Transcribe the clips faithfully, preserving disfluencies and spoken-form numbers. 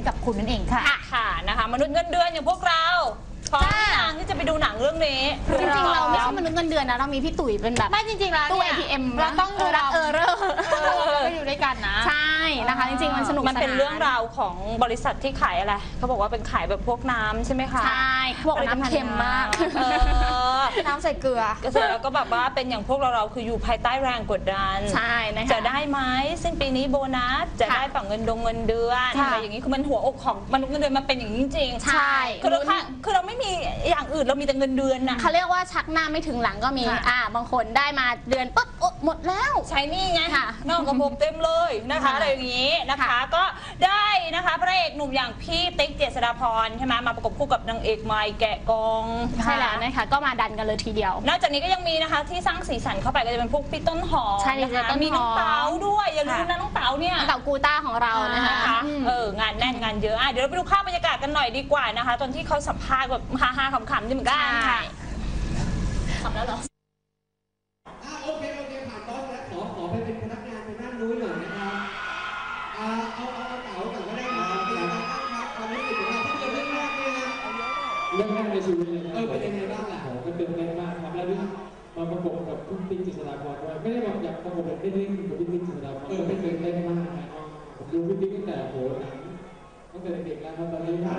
กับคุณนั่นเองค่ะค่ะนะคะมนุษย์เงินเดือนอย่างพวกเราพร้อมทางที่จะไปดูหนังเรื่องนี้จริงๆเราไม่ใช่มนุษย์เงินเดือนนะเรามีพี่ตุ๋ยเป็นแบบไม่จริงๆแล้วตู้ เอ ที เอ็มเราต้องดูรักเออเรอไปอยู่ด้วยกันนะใช่นะคะจริงๆมันสนุกมันเป็นเรื่องราวของบริษัทที่ขายอะไรเขาบอกว่าเป็นขายแบบพวกน้ำใช่ไหมคะใช่เขาบอกน้ำเค็มมากน้ำใส่เกลือก็เสร็จแล้วก็แบบว่าเป็นอย่างพวกเราเราคืออยู่ภายใต้แรงกดดันใช่นะคะจะได้ไหมสิ้นปีนี้โบนัสจะได้ฝั่งเงินดงเงินเดือนอะไรอย่างนี้คือมันหัวอกของมนุษย์เงินเดือนมันเป็นอย่างนี้จริงใช่คือเราคือเราไม่มีอย่างอื่นเรามีแต่เงินเดือนนะเขาเรียกว่าชักหน้าไม่ถึงหลังก็มีอ่าบางคนได้มาเดือนปุ๊บหมดแล้วใช้นี่ไงนอกกระโปรงเต็มเลยนะคะอะไรอย่างนี้นะคะก็ได้นะคะพระเอกหนุ่มอย่างพี่ติ๊กเจษฎาพรใช่ไหมมาประกบคู่กับนางเอกไมค์แกะกองใช่แล้วนะคะก็มาดันกันเลยทีเดียวนอกจากนี้ก็ยังมีนะคะที่สร้างสีสันเข้าไปก็จะเป็นพวกพี่ต้นหอมใช่นะคะมีน้องเต๋าด้วยอย่าลืมนะน้องเต๋าเนี่ยเต๋ากูต้าของเรานะคะเอองานแน่นงานเยอะเดี๋ยวเราไปดูภาพบรรยากาศกันหน่อยดีกว่านะคะตอนที่เขาสัมภาษณ์แบบฮาๆขำๆนี่เหมือนกันค่ะทำแล้วเหรอโอเคโอเคผ่านบอสแล้วขอขอไปเป็นพนักงานไปนั่งนู้นหน่อยนะครับเอาเอาเอาเต๋าก่อนก็ได้ครับเป็นยังไงบ้างครับความรู้สึกของเราที่เจอเรื่องแรกเนี่ยเรื่องแรกในชีวิตเลยเออเป็นยังไงบ้างล่ะผมก็ตื่นเต้นมากครับแล้วนี่มาประกบกับพี่ติ๊กเจษฎาพรด้วยไม่ได้แบบอยากประกบแบบไม่ได้กับพี่ติ๊กเจษฎาพรไม่เคยเต้นมากนะผมดูพี่ติ๊กตั้งแต่โหหนังตั้งแต่เด็กแล้วครับตอนนี้ก็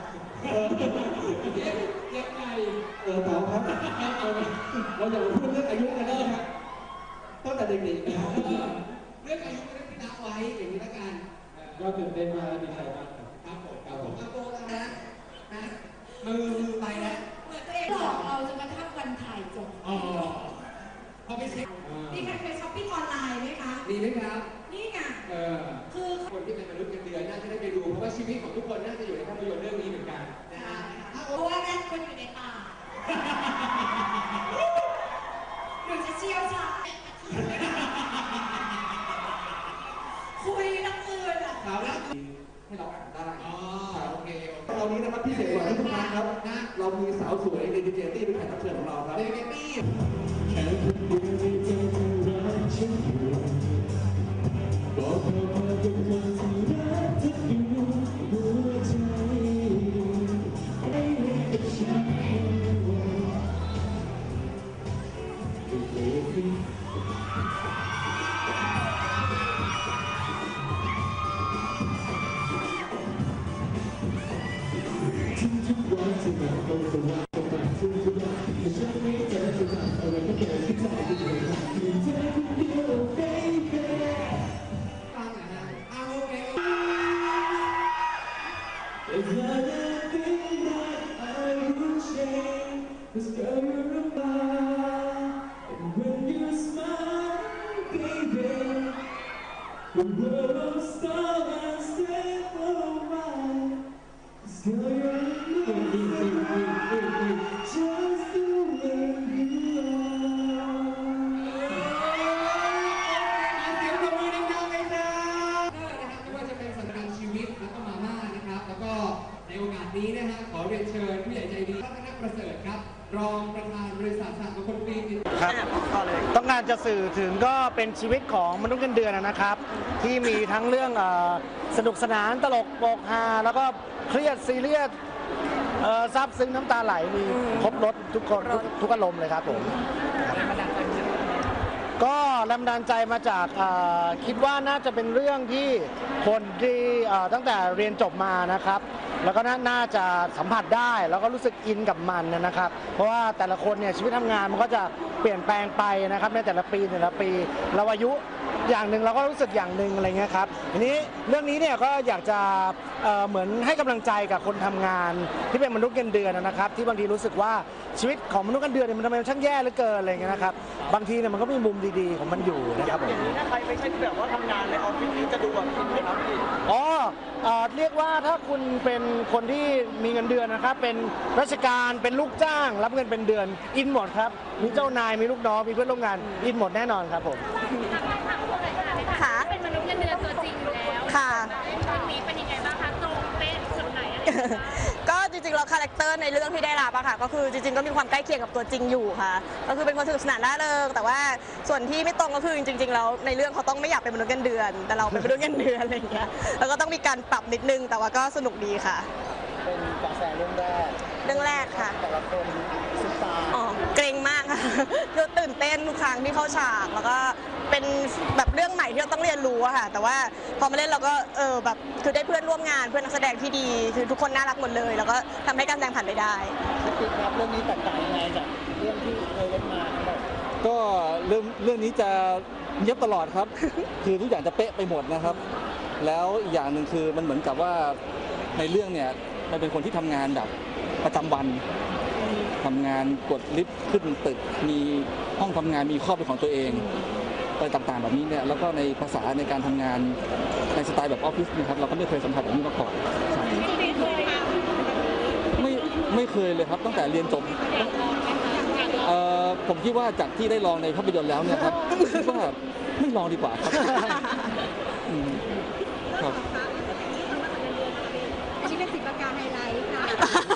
ยังไงเออเต๋าครับเราอย่าพูดเรื่องอายุกันเลยครับตั้งแต่เด็กๆนะเรื่องอายุไม่ได้พิจารณาไว้อย่างนี้ละกันก็ตื่นเต้นมากและดีใจมากครับผมครับผมอาโกแล้วนะนะมือมือไปนะเหมือนตัวเองหลอกเราจะมาทักวันถ่ายจบอ๋อพอไปเช็คนี่ใครเคยช้อปปิ้งออนไลน์ไหมคะดีไหมครับนี่ไงเออคือคนที่เป็นมนุษย์เงินเดือนน่าจะได้ไปดูเพราะว่าชีวิตของทุกคนน่าจะอยู่ในภาพยนตร์เรื่องนี้เหมือนกันนะฮะเพราะว่าแรกคนอยู่ในป่าหนูจะเชี่ยวชาญคุยทั้งคืนอ่ะเราแล้วให้เราอ่านได้อ๋อโอเคเรานี้นะครับพิเศษกว่าทุกครั้งครับนะเรามีสาวสวยในดีเจตี้เป็นแขกรับเชิญของเราครับดีเจตี้แค่คนเดียวในใจเธอรักฉันอยู่บอกเธอว่าเป็นคนที่รักเธออยู่หัวใจให้กับฉันทุกวันที่เราต้องสว่างต้องการทุกวันแต่ฉันไม่เจอจะทำอะไรก็แค่ที่ใจที่เธอทำมีเธอคนเดียว baby ฟังหน่อยนะเอาโอเค If anything that I would change is girl you're mine and when you smile baby the world will stop and stay for a while girl you're just the way you are เสียงปรบมือดังๆเลยนะนะครับไม่ว่าจะเป็นสถานการณ์ชีวิตแล้วก็มาม่านะครับแล้วก็ในโอกาสนี้นะฮะขอเรียนเชิญผู้ใหญ่ใจดีพัฒนาประเสริฐครับรองประธานบริษัทสหมงคลฟิล์มครับต้องการจะสื่อถึงก็เป็นชีวิตของมนุษย์เงินเดือนนะครับที่มีทั้งเรื่องสนุกสนานตลกโปกฮาแล้วก็เครียดซีเรียสซาบซึ้งน้ำตาไหลมีครบรถทุกคนทุกทุกอารมณ์เลยครับผมก็แรงบันดาลใจมาจากคิดว่าน่าจะเป็นเรื่องที่คนที่ตั้งแต่เรียนจบมานะครับแล้วก็น่าจะสัมผัสได้แล้วก็รู้สึกอินกับมันนะครับเพราะว่าแต่ละคนเนี่ยชีวิตทำงานมันก็จะเปลี่ยนแปลงไปนะครับในแต่ละปีแต่ละปีเราอายุอย่างหนึ่งเราก็รู้สึกอย่างหนึ่งอะไรเงี้ยครับทีนี้เรื่องนี้เนี่ยก็อยากจะเหมือนให้กำลังใจกับคนทำงานที่เป็นมนุษย์เงินเดือนนะครับที่บางทีรู้สึกว่าชีวิตของมนุษย์เงินเดือนเนี่ยมันทำไมมันช่างแย่เหลือเกินอะไรเงี้ยนะครับบางทีเนี่ยมันก็มีมุมดีๆของมันอยู่นะครับผมอย่างนี้ถ้าใครไม่ใช่แบบว่าทำงานในออฟฟิศนี้จะดูแบบอินไหมครับพี่อ๋อเรียกว่าถ้าคุณเป็นคนที่มีเงินเดือนนะครับเป็นราชการเป็นลูกจ้างรับเงินเป็นเดือนอินหมดครับมีเจ้านายมีลูกน้องมีเพื่อนร่วมงานอินหมดแน่นอนครับผมค่ะเป็นมนุษย์เงินเดือนตัวจริงอยู่แล้วค่ะเรื่องนี้เป็นยังไงบ้างคะตรงเป๊ะสุดไหนก็จริงๆแล้วคาแรคเตอร์ในเรื่องที่ได้รับอะค่ะก็คือจริงๆก็มีความใกล้เคียงกับตัวจริงอยู่ค่ะก็คือเป็นคนสนุกสนานร่าเริงแต่ว่าส่วนที่ไม่ตรงก็คือจริงๆแล้วในเรื่องเขาต้องไม่อยากเป็นมนุษย์เงินเดือน แต่เราเป็นมนุษย์เงินเดือนอะไรอย่างเงี้ยแล้วก็ต้องมีการปรับนิดนึงแต่ว่าก็สนุกดีค่ะเป็นกาแฟเรื่องแรกเรื่องแรกค่ะแต่ละคนซุปตาอ๋อเกรงมากค่ะ คือตื่นเต้นทุกครั้งที่เข้าฉากแล้วก็เป็นแบบเรื่องใหม่ที่เราต้องเรียนรู้อะค่ะแต่ว่าพอมาเล่นเราก็เออแบบคือได้เพื่อนร่วมงานเพื่อนนักแสดงที่ดีคือทุกคนน่ารักหมดเลย แล้วก็ทำให้การแสดงผ่านไปได้คิดครับเรื่องนี้แตกต่างยังไงจากเรื่องที่เคยเล่นมาทั้งหมดก็เรื่องเรื่องนี้จะเงียบตลอดครับ คือทุกอย่างจะเป๊ะไปหมดนะครับ แล้วอีกอย่างหนึ่งคือมันเหมือนกับว่าในเรื่องเนี่ยมันเป็นคนที่ทำงานแบบประจำวันทำงานกดลิฟต์ขึ้นตึกมีห้องทำงานมีครอบเป็นของตัวเองอะไรต่างๆแบบนี้เนี่ยแล้วก็ในภาษาในการทำงานในสไตล์แบบออฟฟิศนะครับเราก็ไม่เคยสัมผัสแบบนี้มาก่อนครับไม่ไม่เคยเลยครับตั้งแต่เรียนจบเอ่อผมคิดว่าจากที่ได้ลองในภาพยนตร์แล้วเนี่ยครับคิดว่าไม่ลองดีกว่าครับอืมครับอันนี้เป็นศิลปการไฮไลท์ค่ะ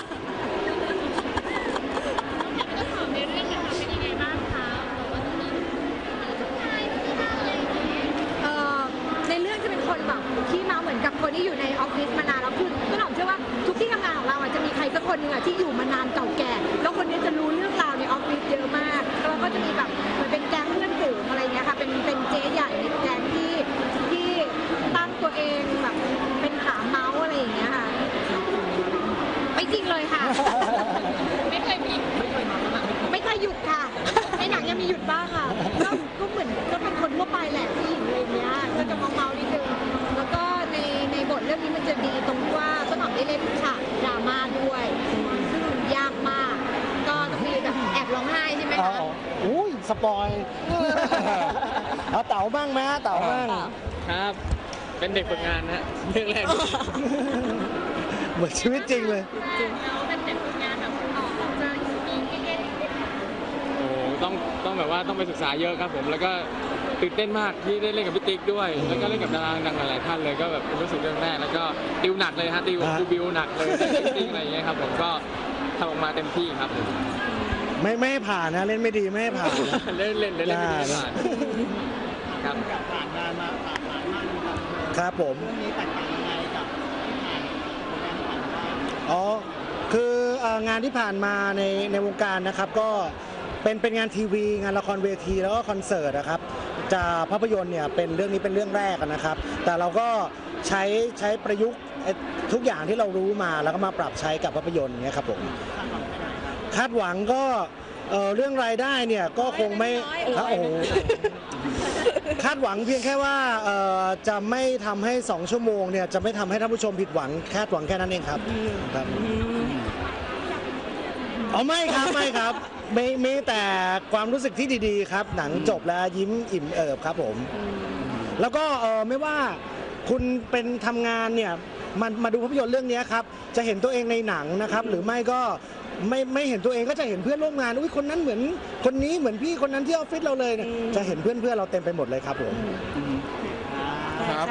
เอ่อในเรื่องจะเป็นคนแบบที่มาเหมือนกับคนที่อยู่ในออฟฟิศมานานแล้วคือต้นหอมเชื่อว่าทุกที่ทำงานของเราอ่ะจะมีใครสักคนหนึ่งอ่ะที่อยู่มานานเก่าแก่แล้วคนนี้จะรู้เรื่องราวในออฟฟิศเยอะมากแล้วก็จะมีแบบเหมือนเป็นแก๊งเพื่อนฝูงอะไรเงี้ยค่ะเป็นเป็นเจ๊ใหญ่ในแก๊งที่ที่ตั้งตัวเองแบบเป็นขาเมาส์อะไรอย่างเงี้ยค่ะไม่จริงเลยค่ะ ไม่เคยมีไม่เคยหยุดค่ะในหนังยังมีหยุดบ้างค่ะก็ก็เหมือนก็เป็นคนทั่วไปแหละผู้หญิงอะไรเงี้ยก็จะเมาๆนิดนึงแล้วก็ในในบทเรื่องนี้มันจะดีตรงที่ว่าต้นหอมได้เล่นฉากดราม่าด้วยซึ่งยากมากก็ต้องมีแบบแอบร้องไห้ใช่ไหมเอาคะอุ้ยสปอย เอาเต๋าบ้างไหมฮะเต๋าบ้างครับ เป็นเด็กฝึกงานนะฮะเรื่องแรกเหมือนชีวิตจริงเลยโอ้โหต้องต้องแบบว่าต้องไปศึกษาเยอะครับผมแล้วก็ตื่นเต้นมากที่ได้เล่นกับพี่ติ๊กด้วย แล้วก็เล่นกับดาราดังหลายๆท่านเลยก็แบบรู้สึกเรื่องแรกแล้วก็ติวหนักเลยฮะติวอ่าคูบิวหนักเลยเรื่องติ๊กอะไรอย่างเงี้ยครับผมก็ทำออกมาเต็มที่ครับผมไม่ไม่ให้ผ่านนะเล่นไม่ดีไม่ให้ผ่านนะเล่นเล่นเล่นเล่นไม่ได้ผ่านครับผ่านงานมาผ่านผ่านมากเลยครับครับผมเรื่องนี้แตกต่างยังไงกับที่ผ่านผลงานที่ผ่านมาอ๋อ คือเอ่องานที่ผ่านมาในในวงการนะครับ ก็เป็นเป็นงานทีวี งานละครเวทีแล้วก็คอนเสิร์ตนะครับจะภาพยนตร์เนี่ยเป็นเรื่องนี้เป็นเรื่องแรกนะครับ แต่เราก็ใช้ใช้ประยุกต์ทุกอย่างที่เรารู้มาแล้วก็มาปรับใช้กับภาพยนตร์เนี่ยครับผมคาดหวังก็เอ่อเรื่องรายได้เนี่ยก็คงไม่ครับโอ้โหคาดหวังเพียงแค่ว่าเอ่อจะไม่ทำให้สองชั่วโมงเนี่ยจะไม่ทำให้ท่านผู้ชมผิดหวังคาดหวังแค่นั้นเองครับครับอ๋อไม่ครับไม่ครับมีมีแต่ความรู้สึกที่ดีๆครับหนังจบแล้วยิ้มอิ่มเอิบครับผมแล้วก็เออไม่ว่าคุณเป็นทำงานเนี่ยมันมาดูภาพยนตร์เรื่องนี้ครับจะเห็นตัวเองในหนังนะครับหรือไม่ก็ไม่ไม่เห็นตัวเองก็จะเห็นเพื่อนร่วมงานอุ้ยคนนั้นเหมือนคนนี้เหมือนพี่คนนั้นที่ออฟฟิศเราเลยเนี่ยจะเห็นเพื่อนเพื่อนเราเต็มไปหมดเลยครับผมครับ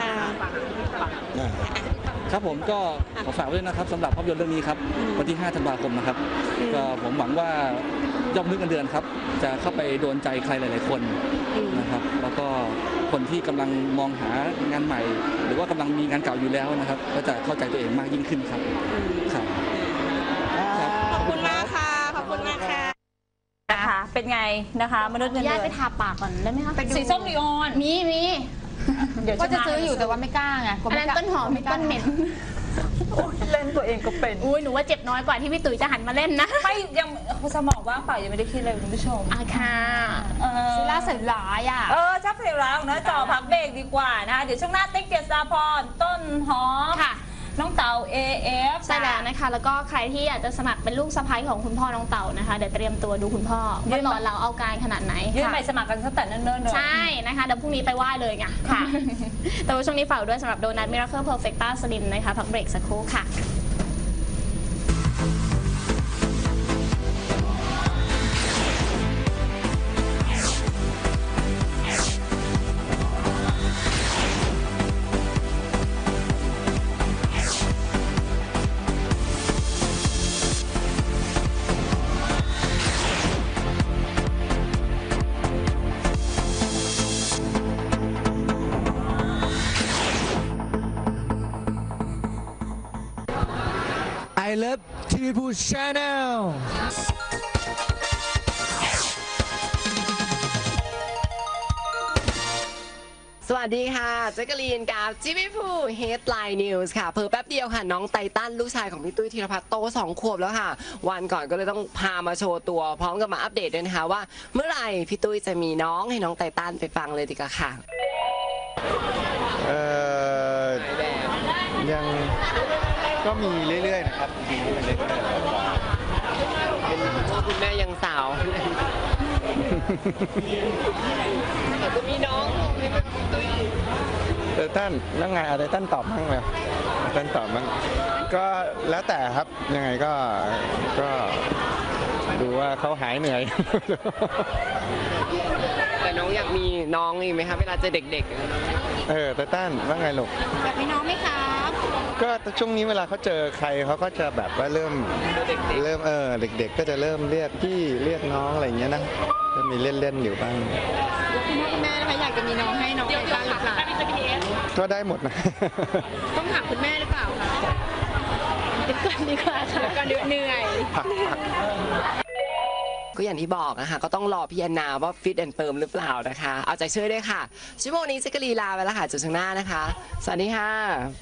ครับผมก็ขอฝากไว้ด้วยนะครับสำหรับภาพยนตร์เรื่องนี้ครับวันที่ห้าธันวาคมนะครับก็ผมหวังว่ายอดมนุษย์เงินเดือนครับจะเข้าไปโดนใจใครหลาย ๆ คนนะครับแล้วก็คนที่กำลังมองหางานใหม่ หรือว่ากำลังมีงานเก่าอยู่แล้วนะครับก็จะเข้าใจตัวเองมากยิ่งขึ้นครับครับขอบคุณมากค่ะ ขอบคุณมากค่ะนะคะเป็นไงนะคะมนุษย์เงินญาเดืติอไปนทาปากก่อนได้ไหมคะสีส้มลีออนมีมีเดี๋ยวก็จะซื้ออยู่แต่ว่าไม่กล้าไงอันนั้นต้นหอมต้นเหม็นเล่นตัวเองก็เป็นอุ้ยหนูว่าเจ็บน้อยกว่าที่พี่ตุ๋ยจะหันมาเล่นนะไม่ยังสมองว่างเปล่ายังไม่ได้คิดเลยคุณผู้ชมอาค่ะเออซิล่าใส่ร้ายอ่ะเออชักเสียร้าวนะจอพักเบรกดีกว่านะคะเดี๋ยวช่วงหน้าติ๊กเจษฎาพรต้นหอมค่ะน้องเต่า เอ เอฟใช่แล้วนะคะ แล้วก็ใครที่อยากจะสมัครเป็นลูกสะใภ้ของคุณพ่อน้องเต่านะคะ เดี๋ยวเตรียมตัวดูคุณพ่อว่าหล่อเราเอาการขนาดไหนยื่นค่ะใบสมัครกันตั้งแต่เนิ่นๆเลยใช่นะคะ เดี๋ยวพรุ่งนี้ไปไหว้เลยไงค่ะ แต่ว่าช่วงนี้ฝากด้วยสำหรับโดนัทมิราเคิลเพอร์เฟกต้าสลิมนะคะ พักเบรกสักครู่ค่ะ I Love ที วี พู Channel สวัสดีค่ะแจ๊กกะลีนกับจิมิพู Headline News ค่ะเพิ่งแป๊บเดียวค่ะน้องไตตันลูกชายของพี่ตุ้ยธีรพัฒน์โตสองขวบแล้วค่ะวันก่อนก็เลยต้องพามาโชว์ตัวพร้อมกับมาอัปเดตด้วยนะคะว่าเมื่อไหร่พี่ตุ้ยจะมีน้องให้น้องไตตันไปฟังเลยดีกว่าค่ะเออยังก็มีเรื่อยๆนะครับมีเรื่อยๆเป็นพ่อคุณแม่ยังสาวแต่จะมีน้องให้เป็นพี่ตุ้ยเตตันแล้วไงอะไรตันตอบมั่งเลยตันตอบมั่งก็แล้วแต่ครับยังไงก็ก็ดูว่าเขาหายเหนื่อยแต่น้องอยากมีน้องอีกไหมคะเวลาเจอเด็กๆเออเตตันว่าไงลูกอยากมีน้องไหมครับก็ช่วงนี้เวลาเขาเจอใครเขาก็จะแบบว่าเริ่มเริ่มเออเด็กๆก็จะเริ่มเรียกพี่เรียกน้องอะไรอย่างเงี้ยนะก็มีเล่นๆอยู่บ้างคุณพ่อคุณแม่นะคะอยากจะมีน้องให้น้องไตตันหรือเปล่าก็ได้หมดนะต้องถามคุณแม่หรือเปล่าคะเดี๋ยวก่อนดีกว่าค่ะก่อนเดี๋ยวเหนื่อยก็อย่างที่บอกนะคะก็ต้องรอพี่แอนนาว่าฟิตแอนด์เฟิร์มหรือเปล่านะคะเอาใจช่วยด้วยค่ะชั่วโมงนี้แจ๊กกะลีนลาไปแล้วค่ะเจอกันหน้านะคะสวัสดีค่ะ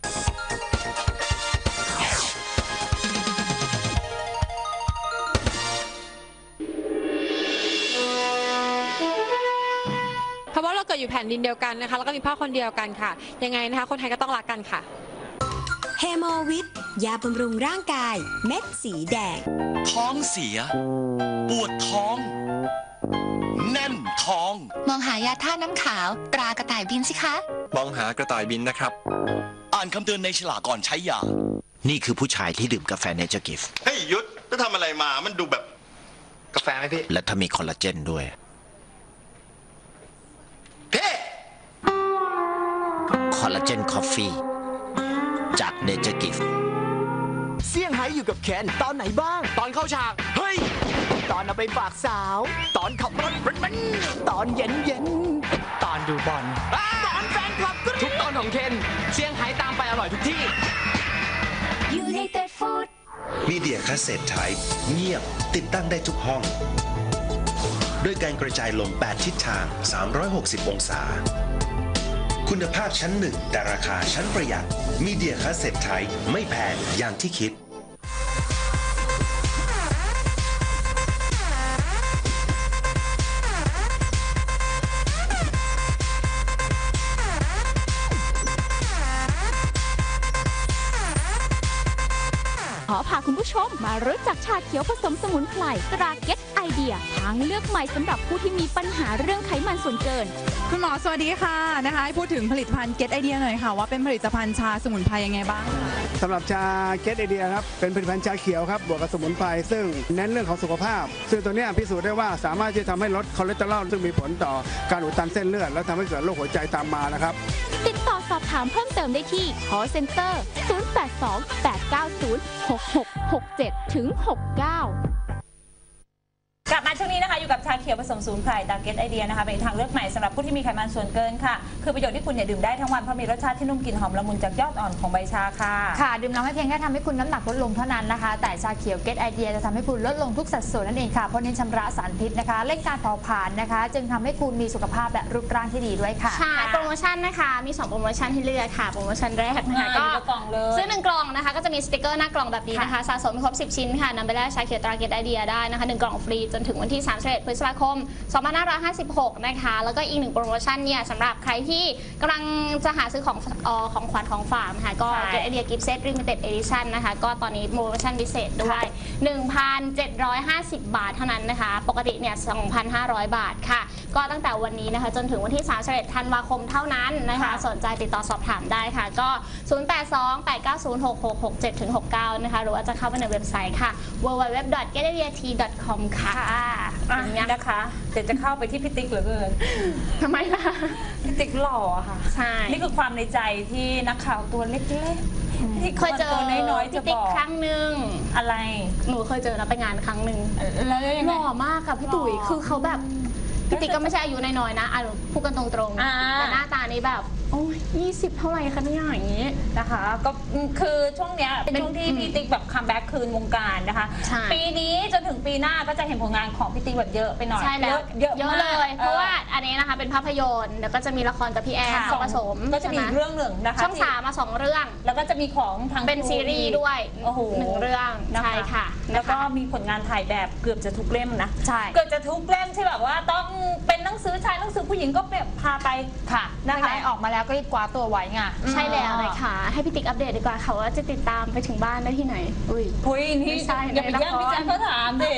เพราะว่าเราเกิดอยู่แผ่นดินเดียวกันนะคะแล้วก็มีพ่อคนเดียวกันค่ะยังไงนะคะคนไทยก็ต้องรักกันค่ะเฮโมวิทยาบำรุงร่างกายเม็ดสีแดงท้องเสียปวดท้องแน่นท้องมองหายาธาตุน้ำขาวตรากระต่ายบินสิคะมองหากระต่ายบินนะครับอ่านคำเตือนในฉลากก่อนใช้ยานี่คือผู้ชายที่ดื่มกาแฟเนเจอร์กิฟต์เฮ้ยยุทธจะทำอะไรมามันดูแบบกาแฟไหมพี่และถ้ามีคอลลาเจนด้วยคอลลาเจนคอฟฟี่จากเนเจอร์กิฟต์เซี่ยงไฮ้อยู่กับเคนตอนไหนบ้างตอนเข้าฉากเฮ้ยตอนเอาไปฝากสาวตอนขับรถมันตอนเย็นเย็นตอนดูบอลตอนแฟนคลับทุกตอนของเคนเซี่ยงไฮ้ตามไปอร่อยทุกที่ United Food มีเดียคาสเซ็ตไทป์เงียบติดตั้งได้ทุกห้องด้วยการกระจายลมแปดทิศทางสามร้อยหกสิบองศาคุณภาพชั้นหนึ่งแต่ราคาชั้นประหยัดมีเดียคาสเซ็ตไทป์ไม่แพงอย่างที่คิดขอพาคุณผู้ชมมารู้จักชาเขียวผสมสมุนไพรตราเก็ตไอเดียทางเลือกใหม่สำหรับผู้ที่มีปัญหาเรื่องไขมันส่วนเกินคุณหมอสวัสดีค่ะนะคะให้พูดถึงผลิตภัณฑ์ Get Idea หน่อยค่ะว่าเป็นผลิตภัณฑ์ชาสมุนไพรยังไงบ้างสำหรับชา Get Idea ครับเป็นผลิตภัณฑ์ชาเขียวครับบวกกับสมุนไพรซึ่งเน้นเรื่องของสุขภาพซึ่งตัวนี้พิสูจน์ได้ว่าสามารถที่จะทำให้ลดคอเลสเตอรอลซึ่งมีผลต่อการอุดตันเส้นเลือดและทำให้เกิดโรคหัวใจตามมานะครับติดต่อสอบถามเพิ่มเติมได้ที่ call center ศูนย์ แปด สอง แปด เก้า ศูนย์ หก หก หก เจ็ด ถึง หก เก้ากลับมาช่วงนี้นะคะอยู่กับชาเขียวผสมสมุนไพรตาเก็ตไอเดียนะคะเป็นทางเลือกใหม่สำหรับผู้ที่มีไขมันส่วนเกินค่ะคือประโยชน์ที่คุณเนี่ยดื่มได้ทั้งวันเพราะมีรสชาติที่นุ่มกลิ่นหอมละมุนจากยอดอ่อนของใบชาค่ะค่ะดื่มแล้วไม่เพียงแค่ทำให้คุณน้ำหนักลดลงเท่านั้นนะคะแต่ชาเขียวเก็ตไอเดียจะทำให้คุณลดลงทุกสัดส่วนนั่นเองค่ะเพราะเน้นชำระสารพิษนะคะเร่งการเผาผลาญนะคะจึงทำให้คุณมีสุขภาพและรูปร่างที่ดีด้วยค่ะใช่โปรโมชั่นนะคะมีสองโปรโมชั่นให้เลือกค่ะโปรโมชั่นแรกนะคะก็ซื้อหนึ่งกล่องนะคะก็จะมีสติกเกอร์หน้ากล่องแบบนี้นะคะสะสมครบสิบชิ้นค่ะนำไปแลกชาเขียวตราเก็ตไอเดียได้นะคะหนึ่งกล่องฟรีจนถึงวันที่สามสิบเอ็ดพฤษภาคมสองพันห้าร้อยห้าสิบหกนะคะแล้วก็อีกหนึ่งโปรโมชั่นเนี่ยสำหรับใครที่กำลังจะหาซื้อของออของขวัญของฝากนะคะก็ Get Idea Gift Set Limited Edition นะคะก็ตอนนี้โปรโมชั่นพิเศษด้วย หนึ่งพันเจ็ดร้อยห้าสิบ บาทเท่านั้นนะคะปกติเนี่ย สองพันห้าร้อย บาทค่ะก็ตั้งแต่วันนี้นะคะจนถึงวันที่สามสิบเอ็ดธันวาคมเท่านั้นนะคะสนใจติดต่อสอบถามได้ค่ะก็ศูนย์ แปด สอง แปด เก้า ศูนย์ หก หก หก เจ็ด ถึง หก เก้านะคะหรือว่าจะเข้าไปในเว็บไซต์ค่ะ ดับเบิลยู ดับเบิลยู ดับเบิลยู ดอท เก็ต ไอเดีย ที ดอท คอม ค่ะอย่างนี้นะคะเดี๋ยวจะเข้าไปที่พี่ติ๊กเหลือเกินทำไมล่ะพี่ติ๊กหล่อค่ะใช่นี่คือความในใจที่นักข่าวตัวเล็กๆที่เคยเจอน้อยๆจะบอกครั้งหนึ่งอะไรหนูเคยเจอนะไปงานครั้งหนึ่งแล้วยังไงหล่อมากค่ะพี่ตุ๋ยคือเขาแบบพี่ติ๊กก็ไม่ใช่อายุน้อยๆนะอ่ะพูดกันตรงๆแต่หน้าตานี้แบบโอ้ยยี่สิบเท่าไหร่คะเนี่ยอย่างนี้นะคะก็คือช่วงเนี้ยเป็นช่วงที่พี่ติ๊กแบบคัมแบ็กคืนวงการนะคะปีนี้จนถึงปีหน้าก็จะเห็นผลงานของพี่ติ๊กแบบเยอะไปหน่อยใช่แล้วเยอะเยอะเลย เพราะว่าอันนี้นะคะเป็นภาพยนตร์แล้วก็จะมีละครกับพี่แอนผสมก็จะมีเรื่องหนึ่งนะคะช่องสามมาสองเรื่องแล้วก็จะมีของทางเป็นซีรีส์ด้วยหนึ่งเรื่องใช่ค่ะแล้วก็มีผลงานถ่ายแบบเกือบจะทุกเล่มนะใช่เกือบจะทุกเล่มที่แบบว่าต้องเป็นหนังสือชายหนังสือผู้หญิงก็แบบพาไปค่ะนะคะไหนๆออกมาแล้วก็รีบคว้าตัวไว้ไงใช่แล้วเลยค่ะให้พี่ติ๊กอัปเดตดีกว่าค่ะว่าจะติดตามไปถึงบ้านได้ที่ไหนอุ้ยพุยนี่ไม่ใช่อย่าไปแย่งพี่แจ๊คเขาถามดิ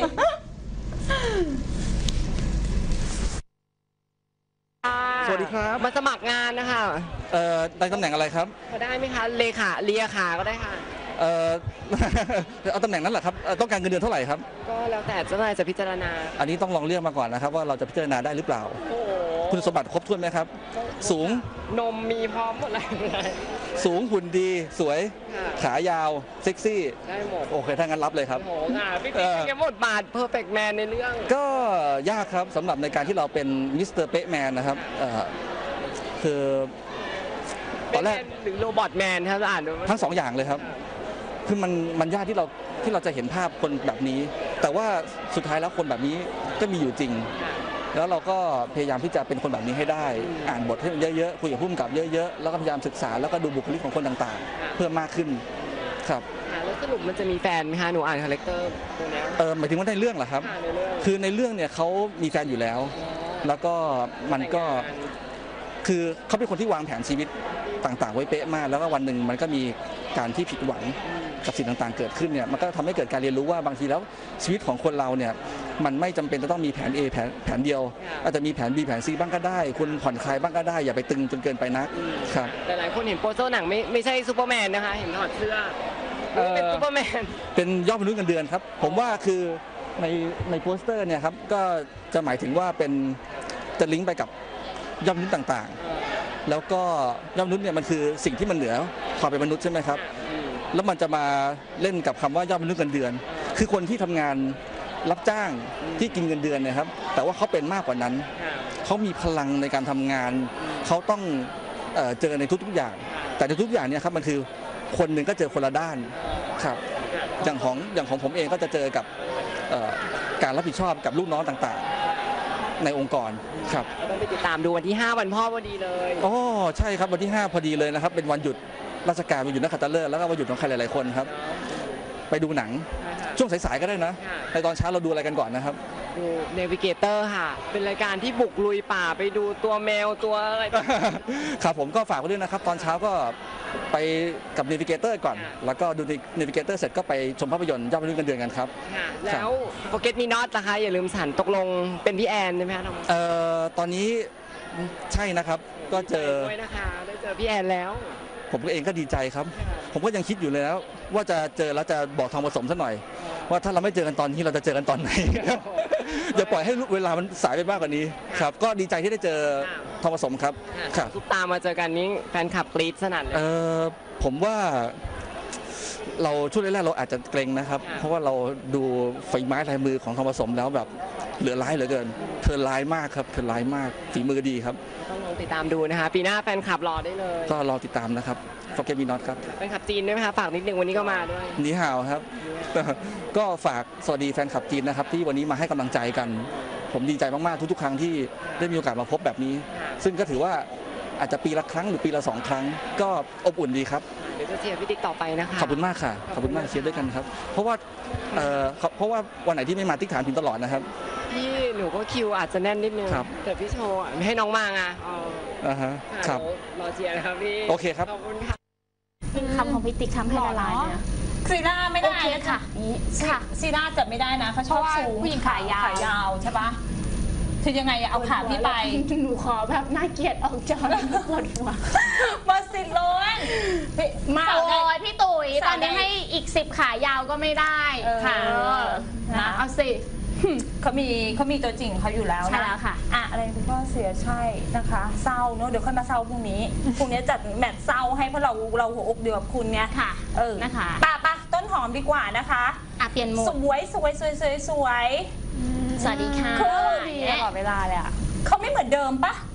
สวัสดีครับมาสมัครงานนะคะเอ่อได้ตำแหน่งอะไรครับพอได้ไหมคะเลขาเลียขาก็ได้ค่ะเอ่อ เอาตำแหน่งนั้นแหละครับเอ่อต้องการเงินเดือนเท่าไหร่ครับก็แล้วแต่เจ้านายจะพิจารณาอันนี้ต้องลองเรียกมาก่อนนะครับว่าเราจะพิจารณาได้หรือเปล่าโอ้โหคุณสมบัติครบถ้วนไหมครับ สูงนมมีพร้อมหมดเลยสูงหุ่นดีสวยค่ะขายาวเซ็กซี่ได้หมดโอเคถ้างั้นรับเลยครับโอ้โหค่ะพี่ติ๊กเป็นไงบทบาทเพอร์เฟกต์แมนในเรื่องก็ยากครับสำหรับในการที่เราเป็นมิสเตอร์เป๊ะแมนนะครับเอ่อคือตอนแรกหรือโรบอทแมนครับอ่านดูทั้งสองอย่างเลยครับ คือมันมันยากที่เราที่เราจะเห็นภาพคนแบบนี้ แต่ว่าสุดท้ายแล้วคนแบบนี้ก็มีอยู่จริง แล้วเราก็พยายามที่จะเป็นคนแบบนี้ให้ได้ อ่านบทให้มันเยอะๆคุยกับผู้กำกับเยอะๆแล้วก็พยายามศึกษาแล้วก็ดูบุคลิกของคนต่างๆ เพิ่มมากขึ้นครับแล้วสรุปมันจะมีแฟนไหมคะหนูอ่านคาแรคเตอร์ตัวนี้เออหมายถึงว่าในเรื่องเหรอครับค่ะในเรื่องคือในเรื่องเนี่ยเขามีแฟนอยู่แล้ว แล้วก็มันก็คือเขาเป็นคนที่วางแผนชีวิตต่างๆ ไว้เป๊ะมาก แล้วก็วันหนึ่งมันก็มีการที่ผิดหวังกับสิ่งต่างๆ เกิดขึ้นเนี่ยมันก็ทำให้เกิดการเรียนรู้ว่าบางทีแล้วชีวิตของคนเราเนี่ยมันไม่จำเป็นจะต้องมีแผน A แผนแผนเดียว อาจจะมีแผน B แผน C บ้างก็ได้ คุณผ่อนคลายบ้างก็ได้อย่าไปตึงจนเกินไปนักครับแต่หลายคนเห็นโปสเตอร์หนังไม่ไม่ใช่ซูเปอร์แมนนะคะเห็นถอดเสื้อเป็นซูเปอร์แมนเป็นยอดมนุษย์เงินเดือนครับ ผมว่าคือในในโปสเตอร์เนี่ยครับก็จะหมายถึงว่าเป็นจะลิงก์ไปกับยอดมนุษย์ต่างๆ แล้วก็ยอดมนุษย์เนี่ยมันคือสิ่งที่มันเหนือความเป็นมนุษย์ใช่ไหมครับแล้วมันจะมาเล่นกับคำว่ายอดมนุษย์เงินเดือน คือคนที่ทำงานรับจ้างที่กินเงินเดือนนะครับแต่ว่าเขาเป็นมากกว่านั้นเขามีพลังในการทำงานเขาต้องเอ่อเจอในทุกๆอย่าง แต่ในทุกอย่างเนี่ยครับมันคือคนหนึ่งก็เจอคนละด้านครับอย่างของอย่างของผมเองก็จะเจอกับเอ่อการรับผิดชอบกับลูกน้องต่างๆ ในองค์กรครับต้องไปติดตามดูวันที่ห้าวันพ่อพอดีเลยอ๋อใช่ครับวันที่ห้าพอดีเลยนะครับเป็นวันหยุดราชการวันหยุดนักขัตฤกษ์แล้วก็วันหยุดของใครหลายๆคนครับไปดูหนังช่วงสายๆก็ได้นะในตอนเช้าเราดูอะไรกันก่อนนะครับดูเนวิเกเตอร์ค่ะ เป็นรายการที่บุกลุยป่าไปดูตัวแมวตัวอะไรครับผมก็ฝากไว้ด้วยนะครับ ตอนเช้าก็ไปกับเนวิเกเตอร์ก่อน แล้วก็ดูเนวิเกเตอร์เสร็จก็ไปชมภาพยนตร์ยอดมนุษย์เงินเดือนกันครับแล้วโปเกตมีน็อตนะคะอย่าลืมสันตกลงเป็นพี่แอนใช่ไหมคะเอ่อตอนนี้ใช่นะครับก็เจอด้วยนะคะได้เจอพี่แอนแล้วผมเองก็ดีใจครับ ผมก็ยังคิดอยู่เลยแล้วว่าจะเจอแล้วจะบอกทองผสมซะหน่อย ว่าถ้าเราไม่เจอกันตอนนี้เราจะเจอกันตอนไหน อย่าปล่อยให้เวลามันสายไปมากกว่านี้ครับก็ดีใจที่ได้เจอทองผสมครับครับทุกตามมาเจอกันนี้แฟนคลับกรี๊ดสนั่นเลยเออผมว่าเราช่วงแรกๆเราอาจจะเกรงนะครับ เพราะว่าเราดูฝีไม้ลายมือของทองผสมแล้วแบบเหลือร้ายเหลือเกินเธอร้ายมากครับเธอร้ายมากฝีมือดีครับต้องลองติดตามดูนะคะ ปีหน้าแฟนคลับรอได้เลยก็รอติดตามนะครับฟอเกมีนอตครับแฟนคลับจีนด้วยไหมคะฝากนิดนึงวันนี้ก็มาด้วยนี่ห่าวครับ ก็ฝากสวัสดีแฟนคลับจีนนะครับที่วันนี้มาให้กำลังใจกัน ผมดีใจมากๆทุกๆครั้งที่ได้มีโอกาสมาพบแบบนี้ ซึ่งก็ถือว่าอาจจะปีละครั้งหรือปีละสองครั้ง ก็อบอุ่นดีครับเดี๋ยวจะเชียร์พี่ติ๊กต่อไปนะคะขอบคุณมากค่ะขอบคุณมากเชียร์ด้วยกันครับ เพราะว่าเอ่อเพราะว่าวันไหนที่ไม่มาติ๊กถามพิมตลอดนะครับพี่หนูก็คิวอาจจะแน่นนิดนึงครับแต่พี่โชว์อ่ะไม่ให้น้องมาไงอ๋ออ่าฮะค่ะครับเดี๋ยวรอเชียร์นะครับพี่โอเคครับขอบคุณค่ะคำของพี่ติ๊กทำให้ละลายเลยนะซีร่าไม่ได้โอเคค่ะนี่ค่ะซีร่าจับไม่ได้นะเขาชอบสูงผู้หญิงขายาวขายาวใช่ปะคือยังไงอะเอาขาพี่ไปหนูขอแบบน่าเกลียดออกจอปวดหัวมาสิโลนมาโอยพี่ตุ๋ยตอนนี้ให้อีกสิบขายาวก็ไม่ได้ค่ะนะเอาสิเขามีเขามีตัวจริงเขาอยู่แล้วนะใช่แล้วค่ะอ่ะอะไรคุณพ่อเสียใช่นะคะ เศร้าเนอะเดี๋ยวค่อยมาเศร้าพรุ่งนี้พรุ่งนี้จัดแมตช์เศร้าให้เพราะเราเราหัวอกเดียวกับคุณไงค่ะเออนะคะป่ะป่ะต้นหอมดีกว่านะคะอ่ะเปลี่ยนโหมสดวยสวยสวยสวยสวยสวัสดีค่ะคือดีตลอดเวลาเลยอ่ะเขาไม่เหมือนเดิมปะ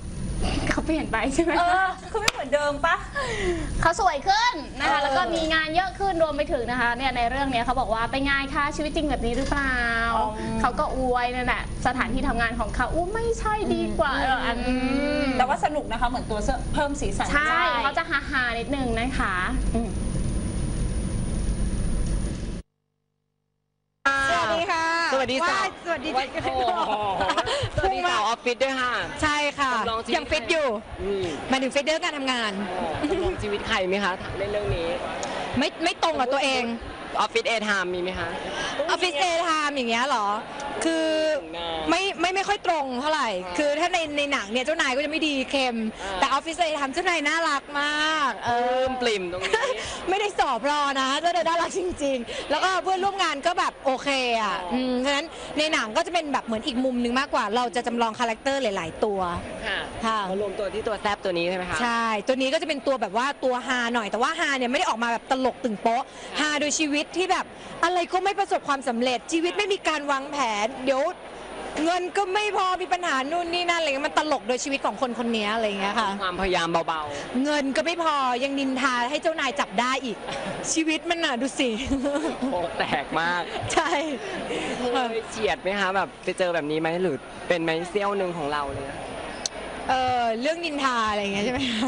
เขาเปลี่ยนไปใช่ไหมเออคือไม่เหมือนเดิมปะเขาสวยขึ้นนะคะเออแล้วก็มีงานเยอะขึ้นรวมไปถึงนะคะเนี่ยในเรื่องเนี้ยเขาบอกว่าไปงานค่ะชีวิตจริงแบบนี้หรือเปล่าเขาก็อวยนั่นแหละสถานที่ทำงานของเขาอู้ไม่ใช่ดีกว่าเหรออันแต่ว่าสนุกนะคะเหมือนตัวเพิ่มสีสันใช่เขาจะฮาๆนิดนึงนะคะอืมสวัสดีค่ะ สวัสดีสาวสวัสดีโอ้โหสวัสดีสาวออฟฟิศด้วยค่ะใช่ค่ะจำลองชีวิตยังฟิตอยู่อืมหมายถึงฟิตเรื่องการทำงานจำลองชีวิตใครไหมคะเล่นเรื่องนี้ไม่ไม่ตรงกับตัวเองออฟฟิศเอทามมีไหมคะออฟฟิศเอไทม์อย่างเงี้ยเหรอ คือไม่ไม่ไม่ค่อยตรงเท่าไหร่ คือถ้าในในหนังเนี่ยเจ้านายก็จะไม่ดีเค็ม แต่ออฟฟิศเอไทม์เจ้านายน่ารักมากเออปลิ่มตรงนี้ไม่ได้สอบรอนะเจ้านายน่ารักจริง ๆ แล้วก็เพื่อนร่วมงานก็แบบโอเคอ่ะอืมฉะนั้นในหนังก็จะเป็นแบบเหมือนอีกมุมหนึ่งมากกว่า เราจะจำลองคาแรคเตอร์หลาย ๆ ตัวค่ะค่ะมารวมตัวที่ตัวแซบตัวนี้ใช่ไหมคะใช่ ตัวนี้ก็จะเป็นตัวแบบว่าตัวฮาหน่อย แต่ว่าฮาเนี่ยไม่ได้ออกมาแบบตลกตึงโป๊ะ ฮาโดยชีวิตที่แบบอะไรก็ไม่ประสบความสำเร็จ ชีวิตไม่มีการวางแผน เดี๋ยวเงินก็ไม่พอ มีปัญหานู่นนี่นั่นอะไรเงี้ย มันตลกโดยชีวิตของคนคนนี้อะไรเงี้ยค่ะความพยายามเบาเงินก็ไม่พอ ยังนินทาให้เจ้านายจับได้อีก ชีวิตมันน่ะดูสิๆโอ้แตกมากใช่เคยเฉียดไหมคะแบบไปเจอแบบนี้ไหมหรือเป็นไหมเซี่ยวหนึ่งของเราเลยเออเรื่องนินทาอะไรเงี้ยใช่ไหมคะ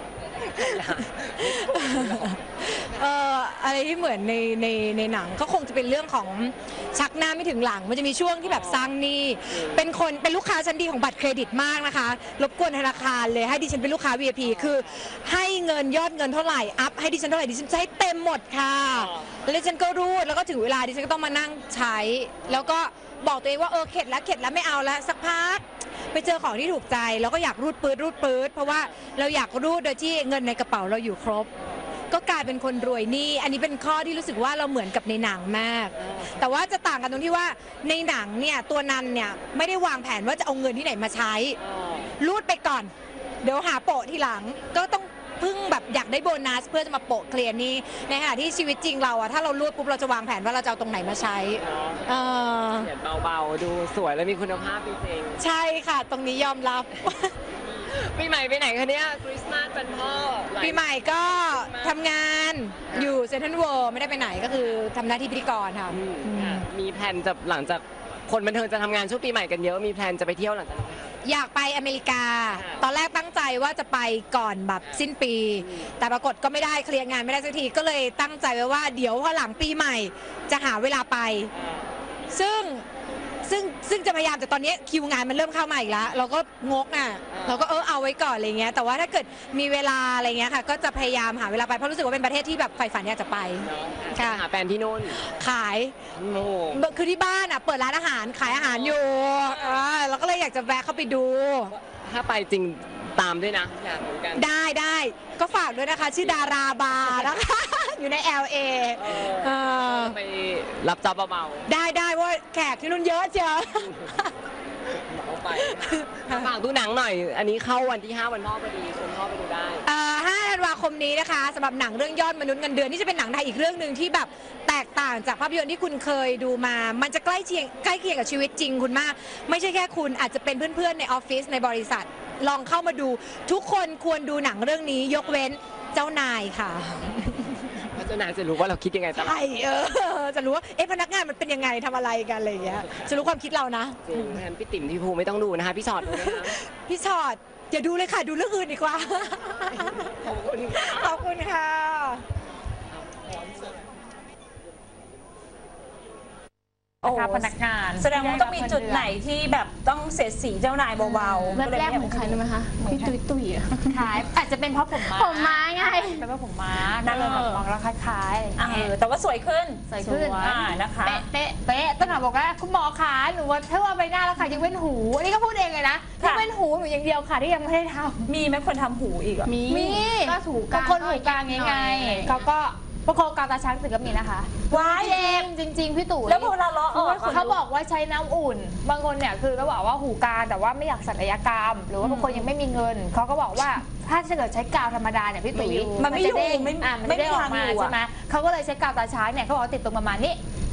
เอ่ออะไรที่เหมือนในในในหนังก็คงจะเป็นเรื่องของชักหน้าไม่ถึงหลัง มันจะมีช่วงที่แบบสร้างหนี้เป็นคนเป็นลูกค้าชั้นดีของบัตรเครดิตมากนะคะรบกวนธนาคารเลยให้ดิฉันเป็นลูกค้า วี ไอ พี คือให้เงินยอดเงินเท่าไหร่อัพให้ดิฉันเท่าไหร่ดิฉันจะให้เต็มหมดค่ะแล้วดิฉันก็รูดแล้วก็ถึงเวลาดิฉันก็ต้องมานั่งใช้ แล้วก็บอกตัวเองว่าเออเข็ดแล้วเข็ดแล้วไม่เอาแล้วสักพักไปเจอของที่ถูกใจแล้วก็อยากรูดปืดรูดปืดเพราะว่าเราอยากรูดโดยที่เงินในกระเป๋าเราอยู่ครบ ก็กลายเป็นคนรวยหนี่อันนี้เป็นข้อที่รู้สึกว่าเราเหมือนกับในหนังมาก แต่ว่าจะต่างกันตรงที่ว่าในหนังเนี่ยตัวนันเนี่ยไม่ได้วางแผนว่าจะเอาเงินที่ไหนมาใช้รูดไปก่อน เดี๋ยวหาโปะทีหลังก็ต้องพึ่งแบบอยากได้โบนัสเพื่อจะมาโปะเคลียร์หนี่ในขณะที่ชีวิตจริงเราอะถ้าเรารูดปุ๊บเราจะวางแผนว่าเราจะเอาตรงไหนมาใช้เออเขียนเบาๆดูสวยและมีคุณภาพจริงใช่ค่ะตรงนี้ยอมรับๆปีใหม่ไปไหนคะเนี่ยคริสต์มาสเป็นพ่อหลายปีใหม่ก็ทำงานอยู่เซ็นทรัลเวิลด์ไม่ได้ไปไหนก็คือทำหน้าที่พิธีกรค่ะค่ะมีแผนจะหลังจากคนบันเทิงจะทำงานช่วงปีใหม่กันเยอะมีแผนจะไปเที่ยวหลังจากนี้ไหมคะอยากไปอเมริกา ตอนแรกตั้งใจว่าจะไปก่อนแบบสิ้นปี แต่ปรากฏก็ไม่ได้เคลียร์งานไม่ได้สักทีก็เลยตั้งใจไว้ว่าเดี๋ยวพอหลังปีใหม่จะหาเวลาไป ซึ่งซึ่งซึ่งจะพยายามแต่ตอนนี้คิวงานมันเริ่มเข้ามาอีกแล้วเราก็งกอ่ะเราก็เออเอาไว้ก่อนอะไรเงี้ยแต่ว่าถ้าเกิดมีเวลาอะไรเงี้ยค่ะก็จะพยายามหาเวลาไปเพราะรู้สึกว่าเป็นประเทศที่แบบใฝ่ฝันอยากจะไปค่ะหาแฟนที่นู่นขายโอ้คือที่บ้านอ่ะเปิดร้านอาหารขายอาหารอยู่อ่าเราก็เลยอยากจะแวะเข้าไปดูถ้าไปจริงตามด้วยนะอยากเหมือนกันได้ได้ก็ฝากด้วยนะคะ ชื่อดาราบาร์นะคะ อยู่ใน แอล เอ เออไปรับจ็อบเบาได้ได้เพราะว่าแขกที่นู่นเยอะเชียวๆเอาไปฝากดูหนังหน่อย อันนี้เข้าวันที่ห้าวันพ่อพอดีชวนพ่อไปดูได้เอ่อห้าธันวาคมนี้นะคะสำหรับหนังเรื่องยอดมนุษย์เงินเดือนนี่จะเป็นหนังไทยอีกเรื่องหนึ่งที่แบบแตกต่างจากภาพยนตร์ที่คุณเคยดูมา มันจะใกล้เคียงใกล้เคียงกับชีวิตจริงคุณมาก ไม่ใช่แค่คุณอาจจะเป็นเพื่อนๆในออฟฟิศในบริษัท ลองเข้ามาดูทุกคนควรดูหนังเรื่องนี้ยกเว้นเจ้านายค่ะเพราะเจ้านายจะรู้ว่าเราคิดยังไงตลอดใช่เออจะรู้ว่าเอ๊ะพนักงานมันเป็นยังไงทำอะไรกันอะไรอย่างเงี้ยจะรู้ความคิดเรานะจริงแทนพี่ติ๋มพี่ภูไม่ต้องดูนะคะ พี่ชอตดูนะคะพี่ชอตอย่าดูเลยค่ะดูเรื่องอื่นดีกว่าขอบคุณขอบคุณค่ะนะคะพนักงานแสดงว่าต้องมีจุดไหนที่แบบต้องเสียดสีเจ้านายเบาๆแวบแรกเหมือนใครรู้ไหมคะพี่ตุ้ยตุ้ยอะคล้ายอาจจะเป็นเพราะผมม้าผมม้าไงเป็นเพราะผมม้าก็เลยแบบมองแล้วคล้ายๆอะไรอย่างเอเงี้ยอแต่ว่าสวยขึ้นสวยขึ้นอ่านะคะเป๊ะเป๊ะเป๊ะต้นหอมบอกว่าคุณหมอขาหนูว่าถ้าว่าใบหน้าแล้วค่ะยังเว้นหูอันนี้ก็พูดเองเลยนะยังเว้นหูหนูอย่างเดียวค่ะที่ยังไม่ได้ทำมีไหมคนทำหูอีกอ่ะมีมีก็ถูกกลางคนหูกลางไงเขาก็ประโคกาวตาช้างตึกก็มีนะคะว้ายจริงจริงๆพี่ตู่แล้วพอเราเลาะออกเขาบอกว่าใช้น้ำอุ่น บางคนเนี่ยคือก็บอกว่าหูกลางแต่ว่าไม่อยากศัลยกรรม หรือว่าบางคนยังไม่มีเงินเขาก็บอกว่าถ้าเกิดใช้กาวธรรมดาเนี่ยพี่ตุ๋ยมันไม่จะเด้งอยู่ไม่อ่ะมันไม่จะเด้งออกมาพังอยู่อะใช่ไหมเขาก็เลยใช้กาวตาช้างเนี่ยเขาบอกว่าติดตรงประมาณนี้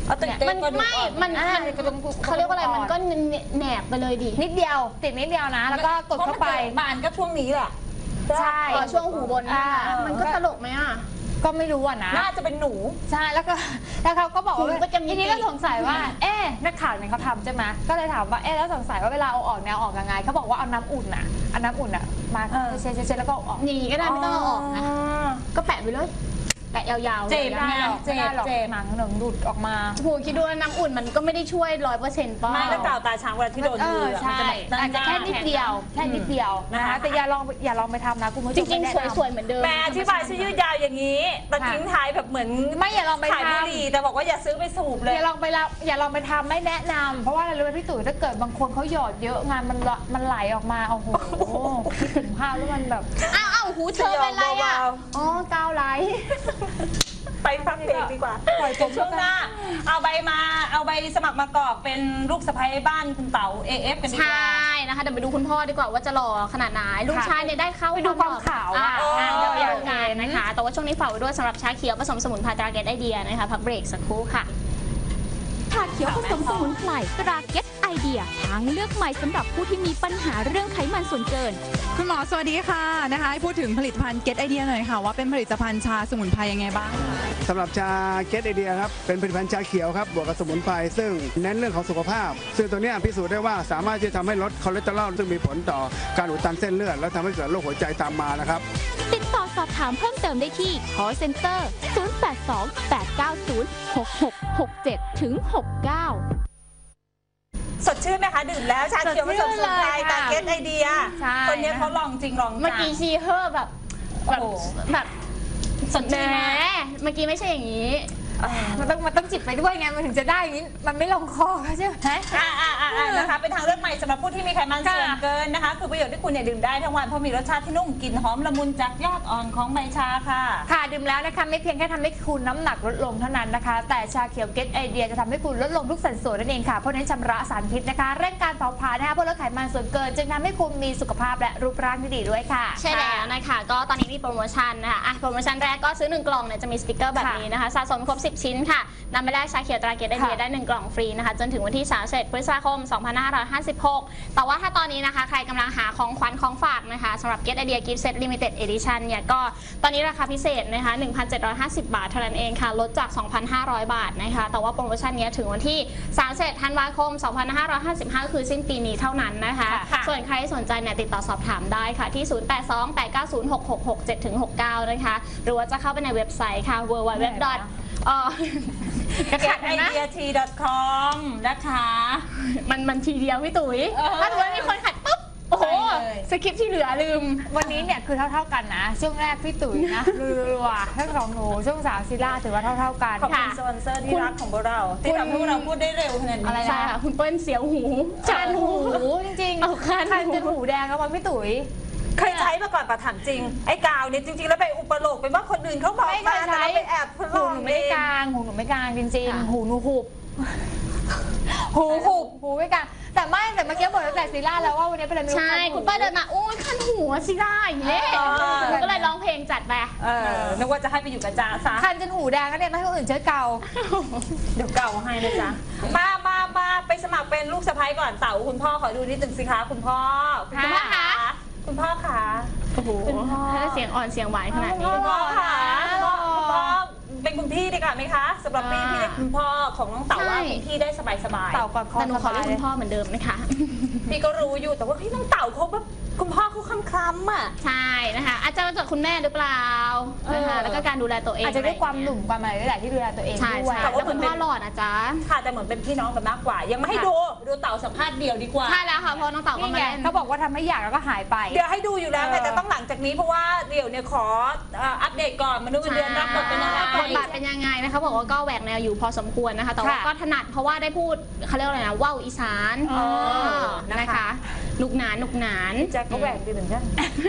เอาติดเต้มันนกระดูกไม่อ่อนมันมันเขาเรียกว่าอะไรมันก็แหนบไปเลยดินิดเดียวติดนิดเดียวนะ แล้วก็กดเข้าไปบานก็ช่วงนี้แหละใช่ต่อช่วงหูบนนี่ค่ะอ่ามัมันก็ตลกไหมอ่ะก็ไม่รู้อ่ะนะน่าจะเป็นหนูใช่แล้วก็แล้วเขาก็บอกว่าหูก็จะมีทีนี้ก็สงสัยว่า เอ๊ะนักข่าวเนี่ยเขาทำใช่ไหมก็เลยถามว่าเอ๊ะแล้วสงสัยว่าเวลาเอาออกแนวออกยังไงเขาบอกว่าเอาน้ำอุ่นอ่ะเอาน้ำอุ่นอ่ะมาเช็ดเช็ดแล้วก็เอาออกอย่างนี้ก็ได้ไม่ต้องเอาออกนะก็แปะไปเลยแปะยาวๆเจ็บลยไงอะเจ็บเจ็บหนังหนึ่งหลุดออกมาโหคิดดูว่าน้ำอุ่นมันก็ไม่ได้ช่วยร้อยเปอร์เซ็นต์ป่ะไม่แล้วกาวตาช้างเวลาที่โดนเอมือออะใช่มันจะแบบอาจจะแค่นิดเดียวแค่นิดเดียวนะคะแต่อย่าลองอย่าลองไปทำนะคุณผู้ชมจริงไม่ๆแนะนำสวยๆเหมือนเดิมแม่อธิบายชื่อยืดยาวอย่างนี้แต่ทิ้งท้ายแบบเหมือนไม่อย่าลองไปขายทำบุหรี่แต่บอกว่าอย่าซื้อไปสูบเลยอย่าลองไปละอย่าลองไปทำไม่แนะนำเพราะว่าอะไรรู้ไหมพี่ตุ๋ยถ้าเกิดบางคนเขาหยอดเยอะงานมันละมันไหลออกมาโอ้โหคิดถึงภาพแล้วมันแบบอ้าวอ้าวหูเธอเป็นไรอ่ะอ๋อกาวไหลไปฟังเพลงดีกว่าปล่อยผมช่วงหน้า เอาใบมาเอาใบสมัครมากรอกเป็นลูกสะใภ้บ้านคุณเต๋า เอ เอฟ กันดีกใชว่า่นะคะเดี๋ยวไปดูคุณพ่อดีกว่าว่าจะหล่อขนาดไหนลูกชายเนี่ยได้เข้าไปดูความขาวอ่ะงานเดี๋เดียยว วๆงานนะคะแต่ว่าช่วงนี้ฝากไว้ด้วยสำหรับชาเขียวผสมสมุนไพรตราเกตไอเดียนะคะพักเบรกสักครู่ค่ะชาเขียวผสมสมุนไพรตราเก็ตไอเดียทางเลือกใหม่สำหรับผู้ที่มีปัญหาเรื่องไขมันส่วนเกินคุณหมอสวัสดีค่ะนะคะให้พูดถึงผลิตภัณฑ์ Get Idea หน่อยค่ะว่าเป็นผลิตภัณฑ์ชาสมุนไพรยังไงบ้างคะสำหรับชาเกตไอเดียครับเป็นผลิตภัณฑ์ชาเขียวครับบวกกับสมุนไพรซึ่งเน้นเรื่องของสุขภาพ ซึ่งตัวเนี้ยพิสูจน์ได้ว่าสามารถที่จะทำให้ลดคอเลสเตอรอลซึ่งมีผลต่อการอุดตันเส้นเลือดและทำให้เกิดโรคหัวใจตามมานะครับติดต่อสอบถามเพิ่มเติมได้ที่ call center ศูนย์ แปด สอง แปด เก้า ศูนย์ หก หก หก เจ็ด ถึง หก เก้าสดชื่นไหมคะดื่มแล้วชาเขียวผสมสมุนไพรตราเก็ตไอเดียใช่คนนี้เขาลองจริงลองจังเมื่อกี้ชีเฮอร์แบบแบบแบบสนใจแหมเมื่อกี้ไม่ใช่อย่างนี้มันต้องมันต้องจิบไปด้วยไงมันถึงจะได้อย่างนี้มันไม่ลงคอใช่ไหมอ่าอ่าอ่านะคะเป็นทางเลือกใหม่สำหรับผู้ที่มีไขมันส่วนเกินนะคะคือประโยชน์ที่คุณเนี่ยดื่มได้ทั้งวันเพราะมีรสชาติที่นุ่มกลิ่นหอมละมุนจากยอดอ่อนของใบชาค่ะค่ะดื่มแล้วนะคะไม่เพียงแค่ทำให้คุณน้ำหนักลดลงเท่านั้นนะคะ แต่ชาเขียวเก็ตไอเดียจะทำให้คุณลดลงทุกสัดส่วนนั่นเองค่ะเพราะเน้นชำระสารพิษนะคะเร่งการเผาผลาญนะคะเพื่อลดไขมันส่วนเกินจึงทำให้คุณมีสุขภาพและรูปร่างที่ดีด้วยค่ะใช่แล้วนะคะก็ตอนนี้มีโปรโมชั่นนะคะอ่ะโปรโมชั่นแรกก็ซื้อหนึ่งกล่องเนี่ยจะมีสติกเกอร์แบบนี้นะคะสะสมครบสิบชิ้นค่ะนำไปแลกชาเขียวตราเกตไอเดียได้หนึ่งกล่องฟรีนะคะจนถึงวันที่สามสิบเอ็ดพฤษภาคมสองพันห้าร้อยห้าสิบหกแต่ว่าถ้าตอนนี้นะคะใครกำลังหาของขวัญของฝากนะคะสำหรับ Get Idea Gift Set Limited Edition เนี่ยก็ตอนนี้ราคาพิเศษนะคะ หนึ่งพันเจ็ดร้อยห้าสิบ บาทเท่านั้นเองค่ะลดจาก สองพันห้าร้อย บาทนะคะแต่ว่าโปรโมชั่นนี้ถึงวันที่สามสิบเอ็ดธันวาคมสองพันห้าร้อยห้าสิบห้าคือสิ้นปีนี้เท่านั้นนะคะส่วนใครสนใจเนี่ยติดต่อสอบถามได้ค่ะที่ศูนย์ แปด สอง แปด เก้า ศูนย์ หก หก หก เจ็ด ถึง หก เก้านะคะหรือว่าจะเข้าไปในเว็บไซต์ค่ะ ดับเบิลยู ดับเบิลยู ดับเบิลยู ดอท เอ่อเก็ตไอเดียที ดอท คอม นะคะมันมันทีเดียวพี่ตุ๋ยถ้าสมมติมีคนขัดปุ๊บโอ้โหสคริปต์ที่เหลือลืมวันนี้เนี่ยคือเท่าๆกันนะช่วงแรกพี่ตุ๋ยนะรัวๆทั้งสองหนูช่วงสามซิล่าถือว่าเท่าๆกันขอบคุณสปอนเซอร์ที่รักของพวกเราที่ทำให้พวกเราพูดได้เร็วขนาดนี้อะไรนะคุณเปิ้ลเสียวหูคันหูจริงๆเอาคันคันจนหูแดงแล้ววันพี่ตุ๋ยเคยใช้มาก่อนปะถามจริงไอ้กาวเนี่ยจริงๆแล้วไปอุปโลกไปว่าคนอื่นเขาบอกไม่มาเคยแต่ใช้เราไปแอบทดลหูองหนูเอไม่ได้งกลางหูหนูไม่กลางจริงๆหูหนูหุบหูหุบหูไม่กลางแต่ไม่แต่เมื่อกี้บอกตั้งแต่ซีล่าแล้วว่าวันนี้เป็นอะไรไม่รู้ใช่คุณป้าเดินมาโอ้ยคันหูอะสิได้อย่างเงี้ยก็เลยร้องเพลงจัดไปเออนึกว่าจะให้ไปอยู่กับจ้าซะคันจนหูแดงก็เนี่ยไม่ให้คนอื่นเชื้อเกาเดี๋ยวเก่าให้นะจ๊ะมามามาไปสมัครเป็นลูกสะใภ้ก่อนเต๋าคุณพ่อขอดูนิดนึงสิคะคุณพ่อคุณพ่อคะคุณพ่อคะโอ้โหถ้าเสียงอ่อนเสียงหวานขนาดนี้คุณพ่อคะคุณพ่อคุณพ่อเป็นคุณพี่ดีกว่าไหมคะสำหรับพี่พี่เรียกคุณพ่อของน้องเต๋าว่าคุณพี่ได้สบายสบายๆเต่าก่อนคอแต่หนูสขอบาเรียยกคุณพ่อเหมือนเดิมนะคะพี่ก็รู้อยู่แต่ว่าพี่น้องเต๋าเขาแบบคุณพ่อเขาคล้ำๆอ่ะใช่นะคะอาจจะมาจากคุณแม่หรือเปล่านะคะแล้วก็การดูแลตัวเองอาจจะด้วยความหนุ่มความอะไรนี่แหละที่ดูแลตัวเองใช่ด้วยใช่แล้วคุณพ่อหล่อนะจ๊ะค่ะแต่เหมือนเป็นพี่น้องกันมากกว่า ยังไม่ให้ดูดูเต๋าสัมภาษณ์เดี่ยวดีกว่าใช่แล้วค่ะเพราะน้องเต๋าก็นี่มาไงเล่นเขาบอกว่าทำให้อยากแล้วก็หายไปเดี๋ยวให้ดูอยู่แล้วแต่ต้องหลังจากนี้เพราะว่าเดี๋ยวเนี่ยขออัปเดตก่อนมนุษย์เงินเดือนรับบทเป็นอะไรบทบาทเป็นยังไงนะคะบอกว่าก็แหวกแนวอยู่พอสมควรนะคะแต่ว่าค่ะก็ถนัดเพราะว่าได้พูดเขาเรียกว่าอะไรนะว่าวอีสานอ๋อนะคะหนุกหนานหนุกหนานแจ็คก็แหวกดีเหมือนกัน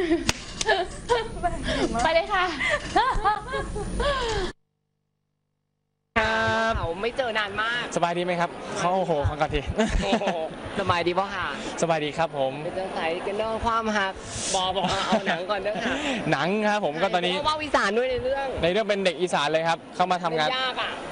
ไปเลยค่ะครับเขาไม่เจอนานมากสบายดีไหมครับเขาโอ้โหฟังก่อนทีโอ้โหสบายดีป่ะค่ะสบายดีครับผมเป็นจังใสกันเรื่องความหักบอบอเอาหนังก่อนเด้อค่ะหนังครับผมก็ตอนนี้ว่าวิสานด้วยในเรื่องในเรื่องเป็นเด็กอีสานเลยครับ เข้ามาทำงานยากอ่ะ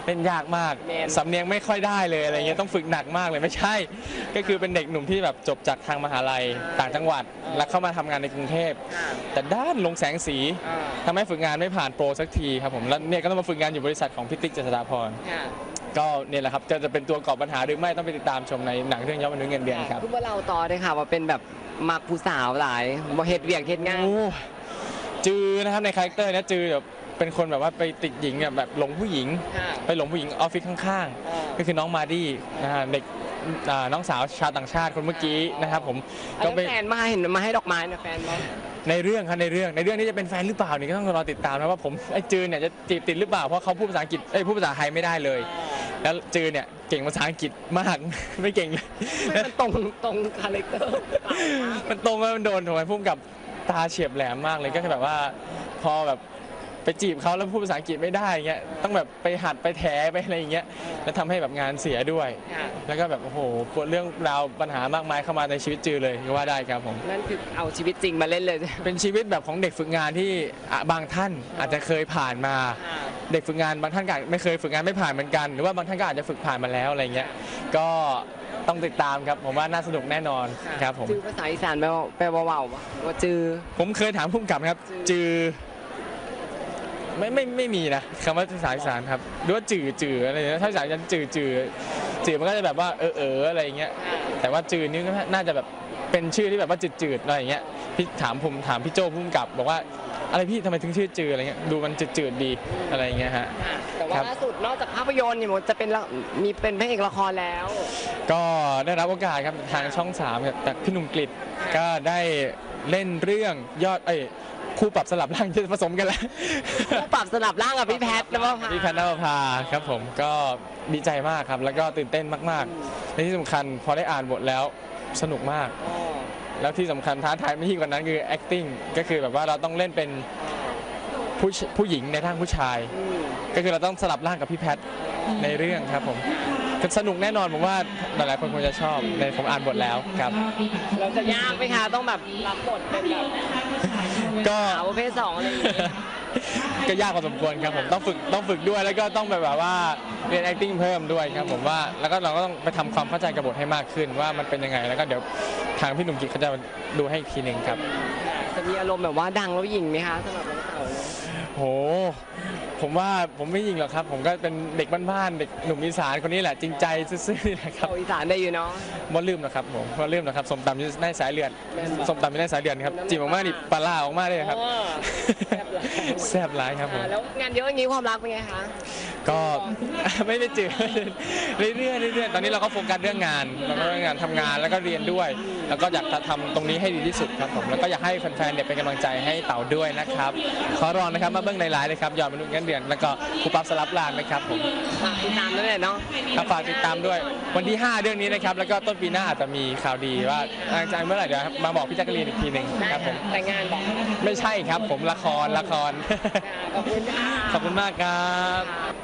เล่นยากมากสำเนียงไม่ค่อยได้เลยอะไรเงี้ยต้องฝึกหนักมากเลยไม่ใช่ ก็คือเป็นเด็กหนุ่มที่แบบจบจากทางมหาลัยต่างจังหวัดแล้วเข้ามาทำงานในกรุงเทพแต่ด้านลงแสงสีทำให้ฝึกงานไม่ผ่านโปรสักทีครับผมแล้วเนี่ยก็ต้องมาฝึกงานอยู่บริษัทของพี่ติ๊กเจษฎาพรก็เนี่ยแหละครับจะจะเป็นตัวก่อปัญหาหรือไม่ต้องไปติดตามชมในหนังเรื่องยอดมนุษย์เงินเดือนครับคือว่าเราต่อได้ค่ะว่าเป็นแบบมักผู้สาวหลายบ่เฮ็ดเวียกเฮ็ดงานจือนะครับในคาแรคเตอร์เนี่ยจือแบบเป็นคนแบบว่าไปติดหญิงแบบหลงผู้หญิงไปหลงผู้หญิงออฟฟิศข้างๆก็คือน้องมาดี้นะฮะเด็กน้องสาวชาวต่างชาติคนเมื่อกี้นะครับผมก็ไปแฟนมาเห็นมาให้ดอกไม้นะแฟนมั้งในเรื่องครับในเรื่องในเรื่องนี้จะเป็นแฟนหรือเปล่านี่ก็ต้องรอติดตามนะว่าผมไอ้จือเนี่ยจะจีบติดหรือเปล่าเพราะเขาพูดภาษาอังกฤษไอ้พูดภาษาไทยไม่ได้เลยแล้วจือเนี่ยเก่งภาษาอังกฤษมากไม่เก่งเลยมันตรงตรงคาแรคเตอร์มันตรงแล้วมันโดนทำไมพุ่มกับตาเฉียบแหลมมากเลยก็คือแบบว่าพอแบบไปจีบเขาแล้วพูดภาษาอังกฤษไม่ได้เงี้ยต้องแบบไปหัดไปแถไปอะไรอย่างเงี้ยแล้วทำให้แบบงานเสียด้วยแล้วก็แบบโอ้โหเรื่องราวปัญหามากมายเข้ามาในชีวิตจือเลยก็ว่าได้ครับผมนั่นคือเอาชีวิตจริงมาเล่นเลยเป็นชีวิตแบบของเด็กฝึกงานที่บางท่านอาจจะเคยผ่านมาเด็กฝึกงานบางท่านก็ไม่เคยฝึกงานไม่ผ่านเหมือนกันหรือว่าบางท่านก็อาจจะฝึกผ่านมาแล้วอะไรเงี้ยก็ต้องติดตามครับผมว่าน่าสนุกแน่นอนครับผมจือภาษาอีสานแปลว่าแปลว่าเว้าว่าจือผมเคยถามพุ่มกับครับจือไม่ไม่ไม่มีนะคำว่าภาษาอีสานครับหรือว่าจือจืออะไรอย่างเงี้ยถ้าภาษาอีสานจือจือจือมันก็จะแบบว่าเออเอออะไรอย่างเงี้ยแต่ว่าจือนี่ก็น่าจะแบบเป็นชื่อที่แบบว่าจืดจืดอะไรอย่างเงี้ยพี่ถามผมถามพี่โจ้พุ่มกับบอกว่าอะไรพี่ทำไมถึงชื่อจืออะไรเงี้ยดูมันจืดจืดดีอะไรอย่างเงี้ยฮะแต่ว่าล่าสุดนอกจากภาพยนตร์เนี่ยมันจะเป็นมีเป็นพระเอกละครแล้วก็ได้รับโอกาสครับทางช่องสามจากพี่หนุ่มกฤษก็ได้เล่นเรื่องยอดเอ้ยคู่ปรับสลับร่างจะผสมกันแล้วคู่ปรับสลับร่างกับพี่แพทนภพาพี่แพทนภพาครับผมก็ดีใจมากครับแล้วก็ตื่นเต้นมากๆและที่สำคัญพอได้อ่านบทแล้วสนุกมากแล้วที่สำคัญท้าทายไม่ยิ่งกว่านั้นคือ acting ก็คือแบบว่าเราต้องเล่นเป็นผู้ผู้หญิงในทางผู้ชายก็คือเราต้องสลับร่างกับพี่แพทในเรื่องครับผมสนุกแน่นอนผมว่าหลายๆคนคงจะชอบในผมอ่านบทแล้วครับเราจะยากไหมคะต้องแบบรับบทเป็นแบบก็ประเภทสองอะไรอย่างเงี้ยก็ยากพอสมควรครับผมต้องฝึกต้องฝึกด้วยแล้วก็ต้องแบบว่าเรียน acting เพิ่มด้วยครับผมว่าแล้วก็เราก็ต้องไปทำความเข้าใจกับบทให้มากขึ้นว่ามันเป็นยังไงแล้วก็เดี๋ยวทางพี่หนุ่มกิ๊กเขาจะดูให้อีกทีหนึ่งครับจะมีอารมณ์แบบว่าดังแล้วหยิ่งไหมคะสำหรับน้องเต๋าโหผมว่าผมไม่ยิงหรอกครับผมก็เป็นเด็กบ้านๆเด็กหนุ่มอีสานคนนี้แหละจริงใจซื่อๆนี่แหละครับอีสานได้อยู่เนาะบ่ลืมนะครับผมบ่ลืมนะครับสมตำอยู่ในสายเลือดสมตำอยู่ในสายเลือดครับจีบออกมาดิปลาออกมาเลยครับแซ่บหลายครับผมแล้วงานเยอะอย่างนี้ความรักเป็นไงคะก็ไม่ได้จืดเรื่อยๆเรื่อยๆตอนนี้เราก็โฟกัสเรื่องงานเราก็งานทำงานแล้วก็เรียนด้วยแล้วก็อยากจะทำตรงนี้ให้ดีที่สุดครับผมแล้วก็อยากให้แฟนๆเนี่ยเป็นกำลังใจให้เต๋าด้วยนะครับขอรองนะครับมาเบื้องในไลน์เลยครับยอดมนุษย์เงินเดือนแล้วก็คู่ปรับสลับร่างนะครับผมฝากติดตามด้วยเนาะครับฝากติดตามด้วยวันที่ห้าเดือนนี้นะครับแล้วก็ต้นปีหน้าอาจจะมีข่าวดีว่าหลังจากเมื่อไหร่เดี๋ยวมาบอกพี่แจ๊กกะลีนอีกทีหนึ่งครับผมแต่งงานบอกไม่ใช่ครับผมละครละครขอบคุณค่ะขอบคุณมากครับ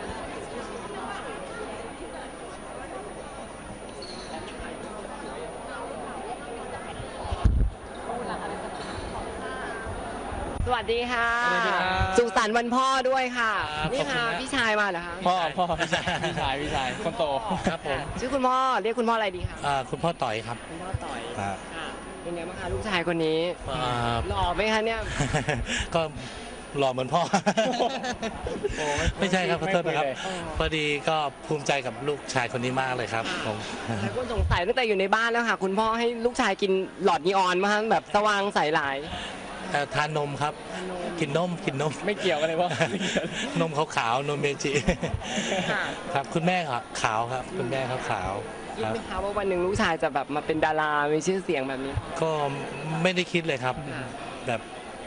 สวัสดีค่ะสุขสันต์วันพ่อด้วยค่ะนี่ค่ะพี่ชายมาเหรอคะพ่อพ่อพี่ชายพี่ชายพี่ชายคนโตครับผมชื่อคุณพ่อเรียกคุณพ่ออะไรดีคะคุณพ่อต่อยครับคุณพ่อต่อยเป็นไงบ้างคะลูกชายคนนี้หล่อไหมคะเนี่ยก็หล่อเหมือนพ่อไม่ใช่ครับขอโทษนะครับพอดีก็ภูมิใจกับลูกชายคนนี้มากเลยครับผมหลายคนสงสัยตั้งแต่อยู่ในบ้านแล้วค่ะคุณพ่อให้ลูกชายกินหลอดนีออนมาแบบสว่างใสหลายทานนมครับกินนมกินนมไม่เกี่ยวกันเลยพ่อนมขาวๆนมเมจิครับคุณแม่ขาวครับคุณแม่เขาขาวคิดไหมคะว่าวันหนึ่งลูกชายจะแบบมาเป็นดารามีชื่อเสียงแบบนี้ก็ไม่ได้คิดเลยครับแบบ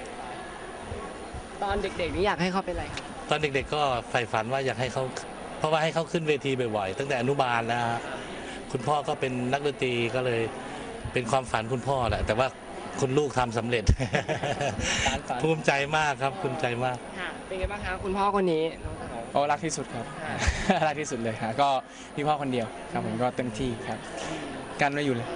ตอนเด็กๆนี่อยากให้เขาเป็นอะไรครับตอนเด็กๆก็ใฝ่ฝันว่าอยากให้เขาเพราะว่าให้เขาขึ้นเวทีบ่อยๆตั้งแต่อนุบาลแล้วคุณพ่อก็เป็นนักดนตรีก็เลยเป็นความฝันคุณพ่อแหละแต่ว่าคุณลูกทำสำเร็จภูมิใจมากครับภูมิใจมากเป็นไงบ้างคะคุณพ่อคนนี้โอ้รักที่สุดครับรักที่สุดเลยค่ะก็พี่พ่อคนเดียวครับผมก็เต็มที่ครับกันไว้อยู่เลย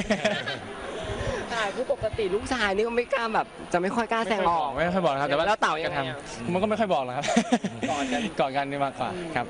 คือปกติลูกชายนี่ก็ไม่กล้าแบบจะไม่ค่อยกล้าแสดงออกไม่ค่อยบอกครับแต่ว่าแล้วเต่ายังไงมันก็ไม่ค่อยบอกหรอกครับก่อนกันก่อนกันนี่มากกว่าครับ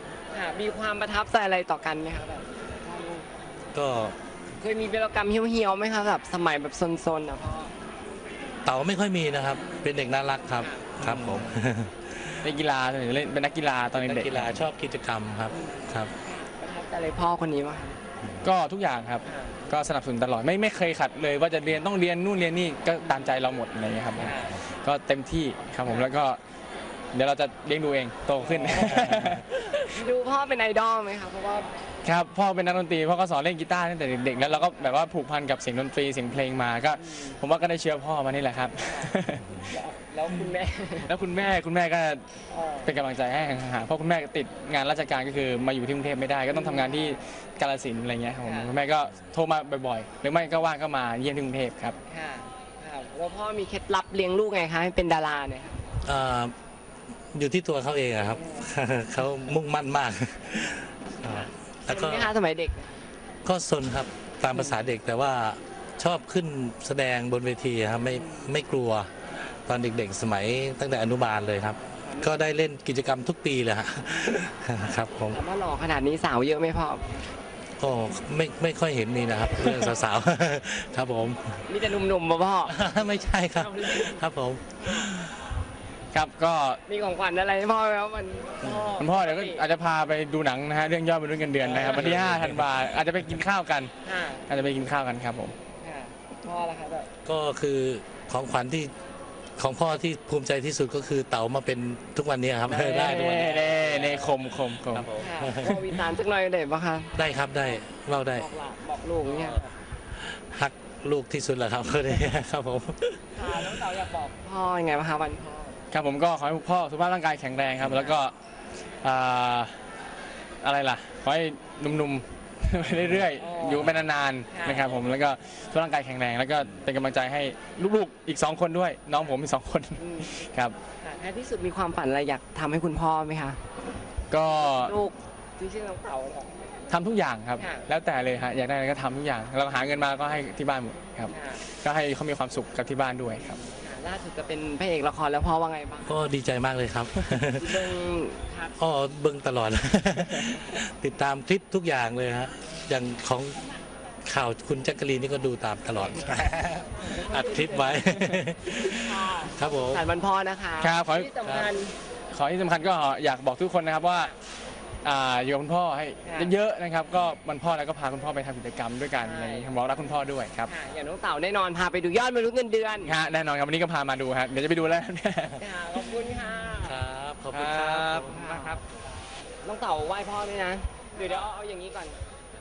ค่ะมีความประทับใจอะไรต่อกันไหมคะแบบก็เคยมีวีรกรรมเหี่ยวๆไหมคะแบบสมัยแบบซนๆนะพ่อเต๋าไม่ค่อยมีนะครับ เป็นเด็กน่ารักครับครับผมเล่นกีฬาเล่นเป็นนักกีฬาตอนนักเด็กกีฬาชอบกิจกรรมครับครับประทับใจอะไรพ่อคนนี้มั้งๆก็ทุกอย่างครับก็สนับสนุนตลอดไม่ไม่เคยขัดเลยว่าจะเรียนต้องเรียนนู่นเรียนนี่ก็ตามใจเราหมดอะไรอย่างเงี้ยครับก็เต็มที่ครับผมแล้วก็เดี๋ยวเราจะเลี้ยงดูเองโตขึ้นดูพ่อเป็นไอดอลไหมคะเพราะว่าครับพ่อเป็นนักดนตรีพ่อก็สอนเล่นกีตาร์ตั้งแต่เด็กๆแล้วเราก็แบบว่าผูกพันกับเสียงดนตรีเสียงเพลงมาก็ ผมว่าก็ได้เชื้อพ่อมานี่แหละครับแล้วคุณแม่แล้วคุณแม่คุณแม่ก็เป็นกำลังใจให้ห่างๆเพราะคุณแม่ติดงานราชการก็คือมาอยู่ที่กรุงเทพไม่ได้ก็ต้องทำงานที่กาฬสินธุ์อะไรเงี้ยครับผมคุณแม่ก็โทรมาบ่อยๆหรือไม่ก็ว่างก็มาเยี่ยมที่กรุงเทพครับค่ะค่ะแล้วพ่อมีเคล็ดลับเลี้ยงลูกไงคะให้เป็นดาราเนี่ยเอ่ออยู่ที่ตัวเขาเองอะครับ เขามุ่งมั่นมากแล้วก็เป็นไหมคะสมัยเด็กก็สนครับตามภาษาเด็กแต่ว่าชอบขึ้นแสดงบนเวทีครับไม่ไม่กลัวตอนเด็กๆสมัยตั้งแต่อนุบาลเลยครับ ก็ได้เล่นกิจกรรมทุกปีเลยฮะ ครับผมถามว่าหล่อขนาดนี้สาวเยอะไหมพ่อก็ไม่ไม่ค่อยเห็นมีนะครับ เรื่องสาวๆ ครับผมมีแต่หนุ่มๆป่ะพ่อไม่ใช่ครับครับผมครับก็มีของขวัญอะไรให้พ่อไหมครับมันคุณพ่อเดี๋ยวก็อาจจะพาไปดูหนังนะฮะเรื่องยอดมนุษย์เงินเดือนนะครับวันที่ห้าธันวาอาจจะไปกินข้าวกันค่ะอาจจะไปกินข้าวกันครับผมค่ะพ่อละคะแบบก็คือของขวัญที่ของพ่อที่ภูมิใจที่สุดก็คือเต๋ามาเป็นทุกวันนี้ครับ ได้ทุกวันนี้เน่เน่คมคมคมครับผมค่ะพ่อวิจารณ์สักหน่อยได้ปะคะได้ครับได้เล่าได้บอกหลานบอกลูกเนี่ยฮักลูกที่สุดแหละครับ ครับผมค่ะน้องเต๋าอยากบอกพ่อยังไงบ้างคะวันพ่อครับผมก็ขอให้พ่อสุขภาพร่างกายแข็งแรงครับ แล้วก็อ่าอะไรล่ะขอให้หนุ่มๆ ไปเรื่อยๆอยู่ไปนานๆนะครับผมแล้วก็สุขภาพร่างกายแข็งแรง แล้วก็เป็นกำลังใจให้ลูกๆอีกสองคนด้วย น้องผมอีกสองคนครับค่ะท้ายที่สุดมีความฝันอะไรอยากทำให้คุณพ่อไหมคะก็ลูกที่ชื่อน้องเต๋าเนี่ยทำทุกอย่างครับค่ะแล้วแต่เลยฮะอยากได้อะไรก็ทำทุกอย่างเราหาเงินมาก็ให้ที่บ้านหมดครับค่ะก็ให้เขามีความสุขกับที่บ้านด้วยครับล่าสุดจะเป็นพระเอกละครแล้วพ่อว่าไงบ้างก็ดีใจมากเลยครับเบิ่งครับอ๋อเบิ่งตลอด ติดตามคลิปทุกอย่างเลยฮะอย่างของข่าวคุณแจ็คกะลีนนี่ก็ดูตามตลอด อัดคลิปไว้ ครับผมผ่านวันพ่อนะคะครับขอให้ที่สำคัญขอที่สำคัญก็อยากบอกทุกคนนะครับว่าอ่าอยู่กับคุณพ่อให้ค่ะเยอะๆนะครับก็วันพ่อแล้วก็พาคุณพ่อไปทำกิจกรรมด้วยกันอะไรอย่างนี้บอกรักคุณพ่อด้วยครับค่ะอย่างน้องเต๋าแน่นอนพาไปดูยอดมนุษย์เงินเดือนฮะแน่นอนครับวันนี้ก็พามาดูฮะเดี๋ยวจะไปดูแล้วค่ะขอบคุณค่ะครับ ขอบคุณครับมากครับน้องเต๋าไหว้พ่อด้วยนะเดี๋ยวเดี๋ยวเอาเอาอย่างนี้ก่อน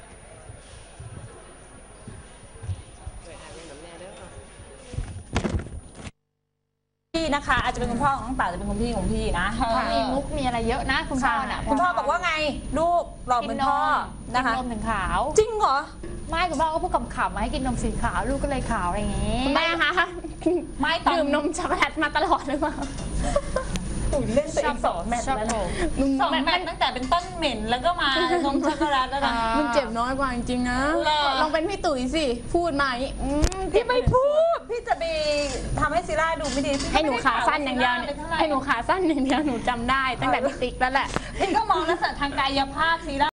เปิดทางให้น้ำแน่เด้อค่ะพี่นะคะอาจจะเป็นคุณพ่อของน้องเต๋าจะเป็นคุณพี่ของพี่นะเขามีมุกมีอะไรเยอะนะคุณพ่อน่ะคุณพ่อบอกว่าไงลูกหล่อเหมือนพ่อนะคะกินนมถึงขาวจริงเหรอไม่คุณพ่อก็พูดขำๆมาให้กินนมสีขาวลูกก็เลยขาวอะไรอย่างงี้คุณแม่คะไม่ตอนดื่มนมช็อกโกแลตมาตลอดหรือเปล่าตุ๋ยเล่นตัวเองสองแมตช์แล้วนะสองแมตช์ตั้งแต่เป็นต้นเหม็นแล้วก็มานมช็อกโกแลตแล้วนะมันเจ็บน้อยกว่าจริงๆนะเหรอลองเป็นพี่ตุ๋ยสิ พูดมาอย่างนี้อืมพี่ไม่พูด พี่จะไปทำให้ซีร่าดูไม่ดีพี่ให้หนูขาสั้นอย่างเดียวไม่ได้ถมให้หนูขาสั้นอย่างเดียวหนูจำได้ตั้งแต่พี่ติ๊กแล้วแหละพี่ก็มองลักษณะทางกายภาพซีร่า